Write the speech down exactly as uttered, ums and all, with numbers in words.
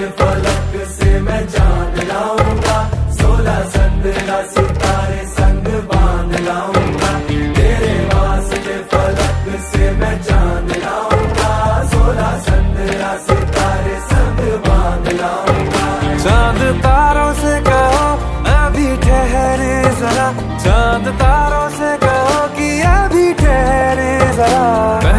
के फलक से मैं चांद लाऊंगा, सोलह संद्रा सितारे संग बांध लाऊंगा। तेरे वास्ते फलक से मैं चांद लाऊंगा, सोलह संद्रा सितारे संग बांध लाऊंगा। चांद तारों से कहो अभी ठहरे जरा, चांद तारों से कहो कि अभी ठहरे जरा।